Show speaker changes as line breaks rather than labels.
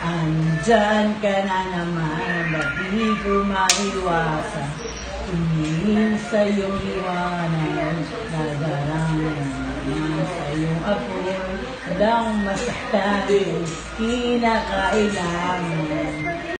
Andyan ka na naman, ba't di ko maiwasan? Tumingin sa iyong liwanag, nadaramdaman sa iyong apoy, handang masaktan, kinakailangan.